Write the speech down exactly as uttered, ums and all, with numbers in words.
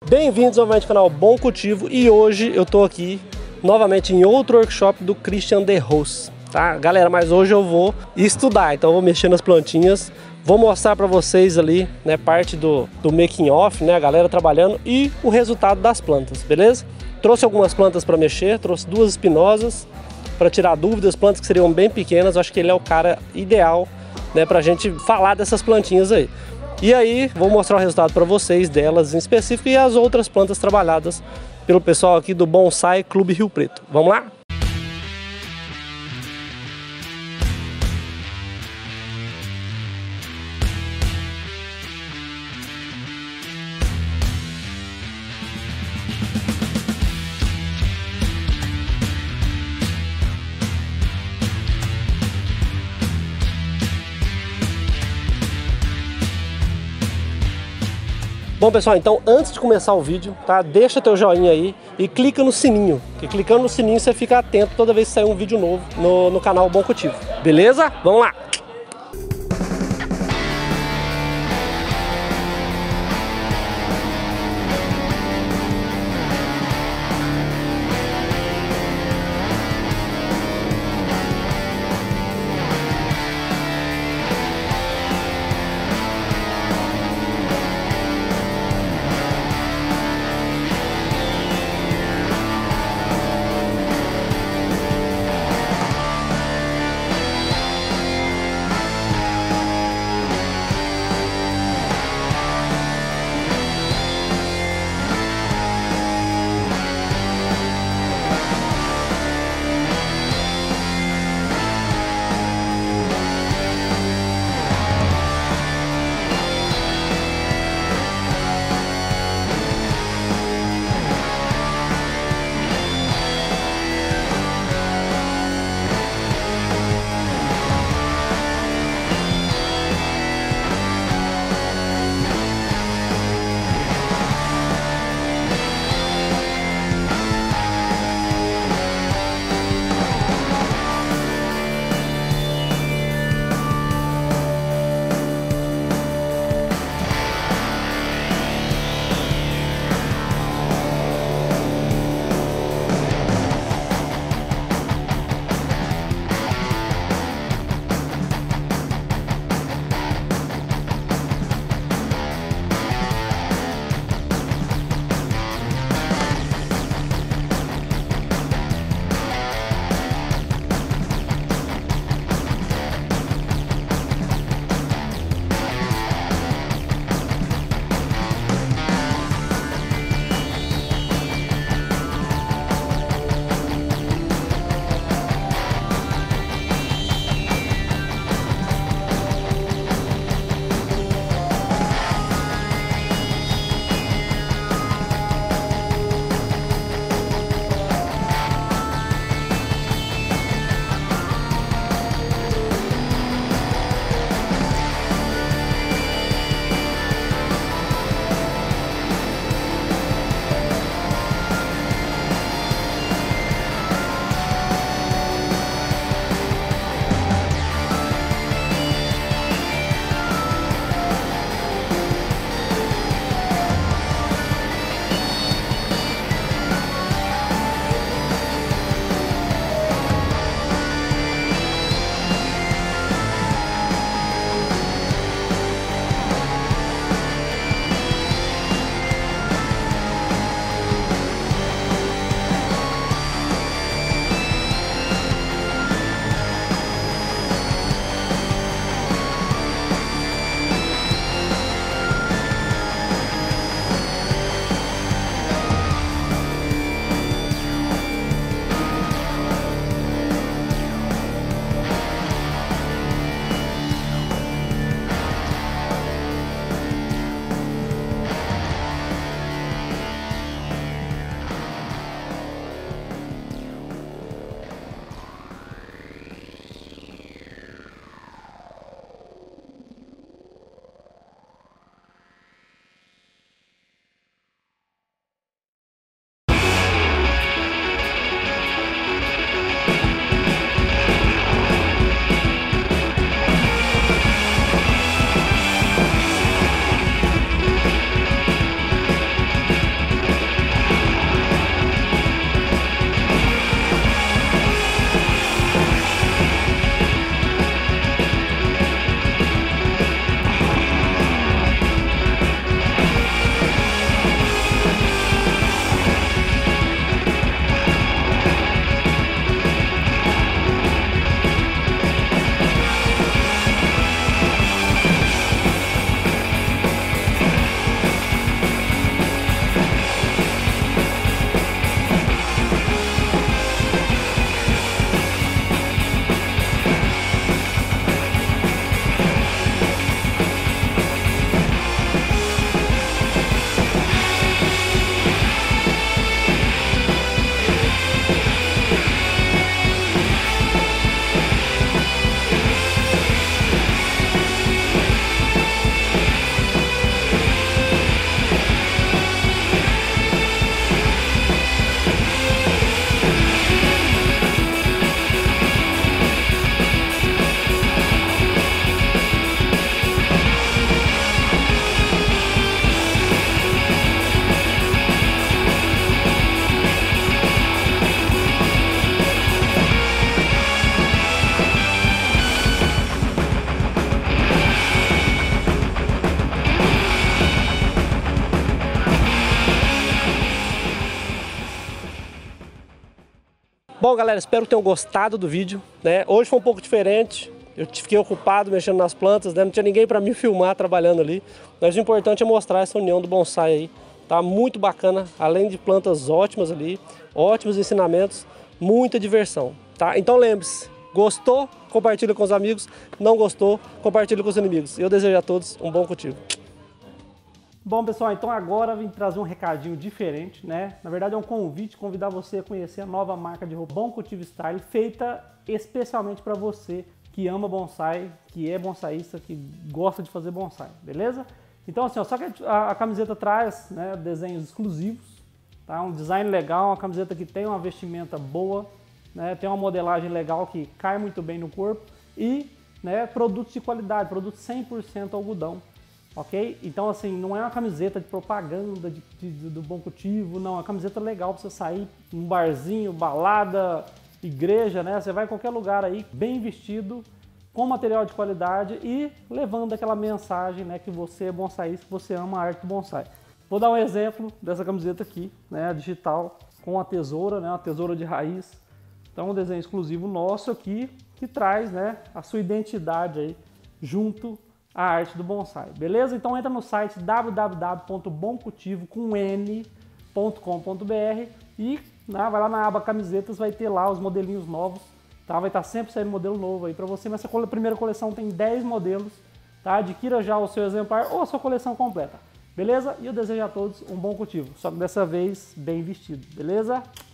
Bem-vindos novamente ao canal Bom Cultivo e hoje eu tô aqui novamente em outro workshop do Christian De Roos, tá? Galera, mas hoje eu vou estudar, então eu vou mexer nas plantinhas, vou mostrar pra vocês ali, né, parte do, do making off, né, a galera trabalhando e o resultado das plantas, beleza? Trouxe algumas plantas para mexer, trouxe duas espinosas para tirar dúvidas, plantas que seriam bem pequenas. Eu acho que ele é o cara ideal, né, pra gente falar dessas plantinhas aí. E aí, vou mostrar o resultado para vocês delas em específico e as outras plantas trabalhadas pelo pessoal aqui do Bonsai Clube Rio Preto. Vamos lá? Bom pessoal, então antes de começar o vídeo, tá? Deixa teu joinha aí e clica no sininho, que clicando no sininho você fica atento toda vez que sair um vídeo novo no, no canal Bom Cultivo, beleza? Vamos lá! Bom, galera, espero que tenham gostado do vídeo, né? Hoje foi um pouco diferente. Eu fiquei ocupado mexendo nas plantas, né? Não tinha ninguém para me filmar trabalhando ali. Mas o importante é mostrar essa união do bonsai aí. Tá muito bacana, além de plantas ótimas ali, ótimos ensinamentos, muita diversão, tá? Então lembre-se, gostou? Compartilha com os amigos. Não gostou? Compartilha com os inimigos. Eu desejo a todos um bom cultivo. Bom, pessoal, então agora eu vim trazer um recadinho diferente, né? Na verdade é um convite, convidar você a conhecer a nova marca de roupa Bom Cultivo Style, feita especialmente para você que ama bonsai, que é bonsaísta, que gosta de fazer bonsai, beleza? Então assim, ó, só que a, a camiseta traz, né, desenhos exclusivos, tá? Um design legal, uma camiseta que tem uma vestimenta boa, né? Tem uma modelagem legal que cai muito bem no corpo e, né, produtos de qualidade, produtos cem por cento algodão, ok? Então assim, não é uma camiseta de propaganda de, de, do Bom Cultivo, não, é uma camiseta legal para você sair num barzinho, balada, igreja, né? Você vai em qualquer lugar aí, bem vestido, com material de qualidade e levando aquela mensagem, né, que você é bonsaísta, que você ama a arte do bonsai. Vou dar um exemplo dessa camiseta aqui, né, digital, com a tesoura, né, uma tesoura de raiz. Então um desenho exclusivo nosso aqui, que traz, né, a sua identidade aí, junto à arte do bonsai, beleza? Então entra no site w w w ponto bom cultivo ponto com ponto b r e né, vai lá na aba camisetas, vai ter lá os modelinhos novos, tá? Vai estar sempre saindo modelo novo aí para você, mas essa primeira coleção tem dez modelos, tá? Adquira já o seu exemplar ou a sua coleção completa, beleza? E eu desejo a todos um bom cultivo, só que dessa vez bem vestido, beleza?